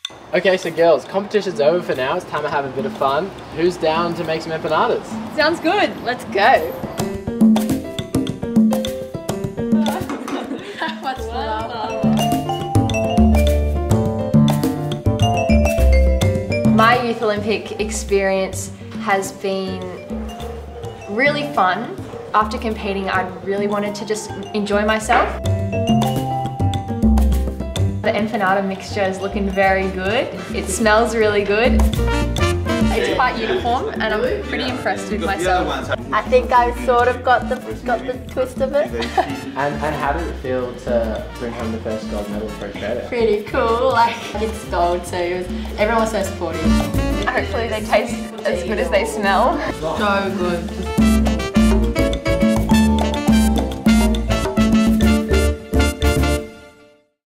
Okay, so girls, competition's over for now. It's time to have a bit of fun. Who's down to make some empanadas? Sounds good. Let's go. What's the lava? My Youth Olympic experience has been really fun. After competing, I really wanted to just enjoy myself. The empanada mixture is looking very good. It smells really good. It's quite uniform and I'm pretty impressed with myself. I think I've sort of got the twist of it. And how did it feel to bring home the first gold medal for Australia? Pretty cool, like it's gold, so everyone was so supportive. Hopefully they taste as good as they smell. So good.